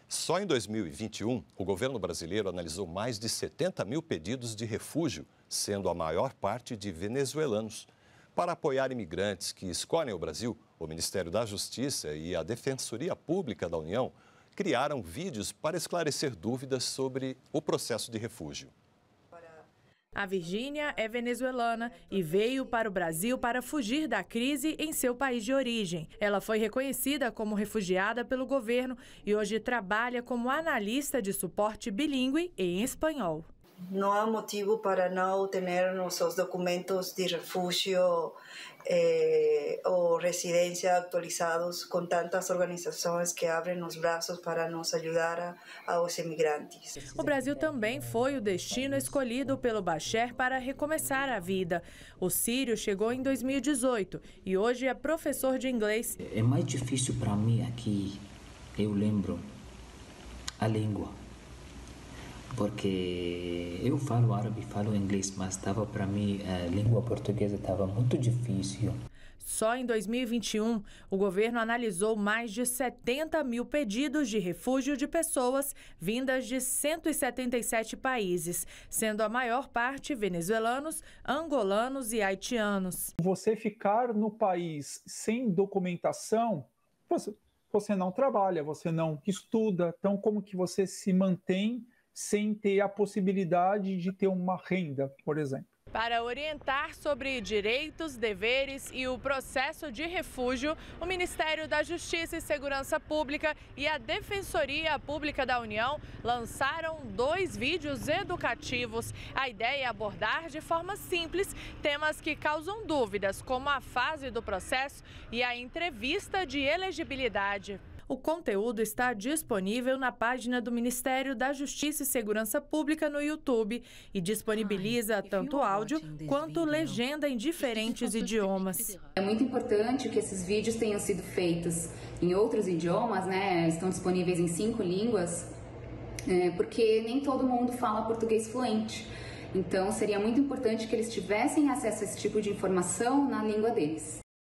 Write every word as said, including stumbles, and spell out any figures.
Só em dois mil e vinte e um, o governo brasileiro analisou mais de setenta mil pedidos de refúgio, sendo a maior parte de venezuelanos. Para apoiar imigrantes que escolhem o Brasil, o Ministério da Justiça e a Defensoria Pública da União criaram vídeos para esclarecer dúvidas sobre o processo de refúgio. A Virgínia é venezuelana e veio para o Brasil para fugir da crise em seu país de origem. Ela foi reconhecida como refugiada pelo governo e hoje trabalha como analista de suporte bilíngue em espanhol. Não há motivo para não ter nossos documentos de refúgio eh, ou residência atualizados com tantas organizações que abrem os braços para nos ajudar a, aos imigrantes. O Brasil também foi o destino escolhido pelo Bashar para recomeçar a vida. O sírio chegou em dois mil e dezoito e hoje é professor de inglês. É mais difícil para mim aqui, eu lembro, a língua. Porque eu falo árabe, falo inglês, mas estava para mim a língua portuguesa estava muito difícil. Só em dois mil e vinte e um, o governo analisou mais de setenta mil pedidos de refúgio de pessoas vindas de cento e setenta e sete países, sendo a maior parte venezuelanos, angolanos e haitianos. Você ficar no país sem documentação, você, você não trabalha, você não estuda, então como que você se mantém sem ter a possibilidade de ter uma renda, por exemplo? Para orientar sobre direitos, deveres e o processo de refúgio, o Ministério da Justiça e Segurança Pública e a Defensoria Pública da União lançaram dois vídeos educativos. A ideia é abordar de forma simples temas que causam dúvidas, como a fase do processo e a entrevista de elegibilidade. O conteúdo está disponível na página do Ministério da Justiça e Segurança Pública no YouTube e disponibiliza tanto áudio quanto legenda em diferentes idiomas. É muito importante que esses vídeos tenham sido feitos em outros idiomas, né? Estão disponíveis em cinco línguas, é, porque nem todo mundo fala português fluente. Então, seria muito importante que eles tivessem acesso a esse tipo de informação na língua deles.